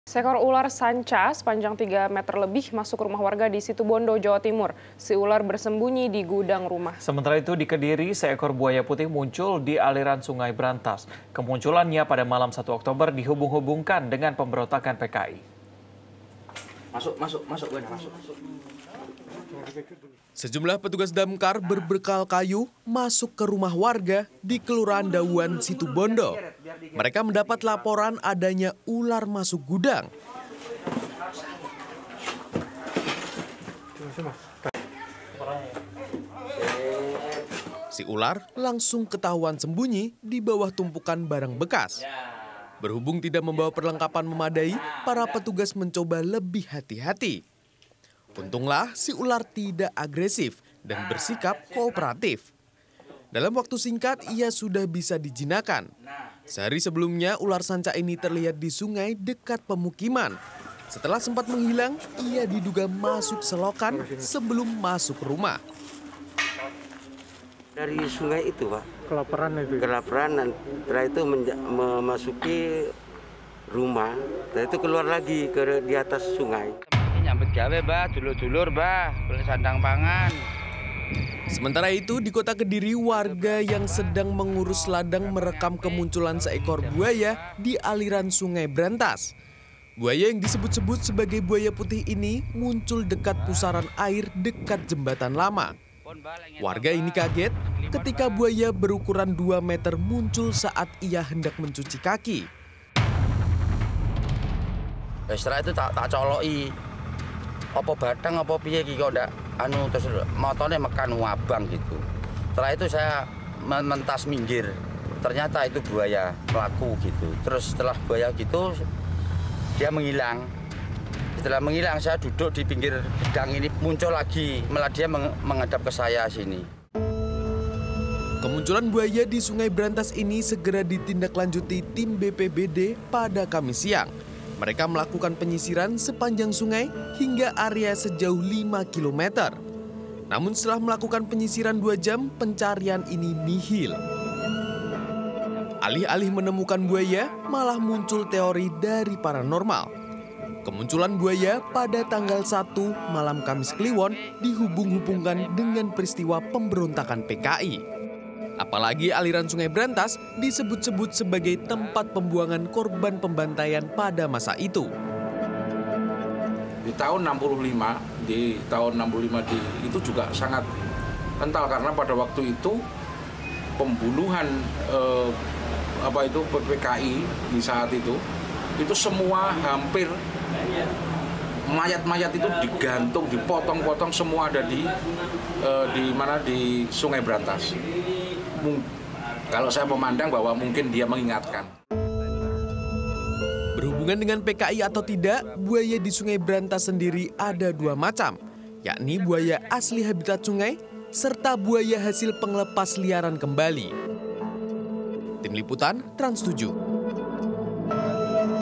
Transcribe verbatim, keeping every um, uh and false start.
Seekor ular sanca sepanjang tiga meter lebih masuk rumah warga di Situbondo, Jawa Timur. Si ular bersembunyi di gudang rumah. Sementara itu di Kediri, seekor buaya putih muncul di aliran Sungai Brantas. Kemunculannya pada malam satu Oktober dihubung-hubungkan dengan pemberontakan P K I. Masuk, masuk, masuk, masuk, masuk. Sejumlah petugas damkar berbekal kayu masuk ke rumah warga di Kelurahan Dauan, Situbondo. Mereka mendapat laporan adanya ular masuk gudang. Si ular langsung ketahuan sembunyi di bawah tumpukan barang bekas. Berhubung tidak membawa perlengkapan memadai, para petugas mencoba lebih hati-hati. Untunglah si ular tidak agresif dan bersikap kooperatif. Dalam waktu singkat ia sudah bisa dijinakan. Sehari sebelumnya ular sanca ini terlihat di sungai dekat pemukiman. Setelah sempat menghilang, ia diduga masuk selokan sebelum masuk rumah. Dari sungai itu, Pak. Kelaparan itu. Kelaparan, setelah itu memasuki rumah, setelah itu keluar lagi ke di atas sungai. Nyambut gawe, Mbak, dulur-dulur, Mbak, boleh sandang pangan. Sementara itu di Kota Kediri, warga yang sedang mengurus ladang merekam kemunculan seekor buaya di aliran Sungai Brantas. Buaya yang disebut-sebut sebagai buaya putih ini muncul dekat pusaran air dekat jembatan lama. Warga ini kaget ketika buaya berukuran dua meter muncul saat ia hendak mencuci kaki. Setelah itu tak tak coloki. Apa batang apa piye iki kok ndak anu terus motone mekan abang gitu. Setelah itu saya mentas minggir. Ternyata itu buaya pelaku gitu. Terus setelah buaya gitu dia menghilang. Setelah menghilang saya duduk di pinggir gedang ini muncul lagi, malah dia menghadap ke saya sini. Kemunculan buaya di Sungai Brantas ini segera ditindaklanjuti tim B P B D pada Kamis siang. Mereka melakukan penyisiran sepanjang sungai hingga area sejauh lima kilometer. Namun setelah melakukan penyisiran dua jam, pencarian ini nihil. Alih-alih menemukan buaya, malah muncul teori dari paranormal. Kemunculan buaya pada tanggal satu malam Kamis Kliwon dihubung-hubungkan dengan peristiwa pemberontakan P K I. Apalagi aliran Sungai Brantas disebut-sebut sebagai tempat pembuangan korban pembantaian pada masa itu. Di tahun enam puluh lima, di tahun enam puluh lima di, itu juga sangat kental karena pada waktu itu pembunuhan eh, apa itu P K I di saat itu itu semua hampir mayat-mayat itu digantung, dipotong-potong semua ada di eh, di mana di Sungai Brantas. Kalau saya memandang bahwa mungkin dia mengingatkan. Berhubungan dengan P K I atau tidak, buaya di Sungai Brantas sendiri ada dua macam, yakni buaya asli habitat sungai, serta buaya hasil penglepas liaran kembali. Tim Liputan Trans tujuh.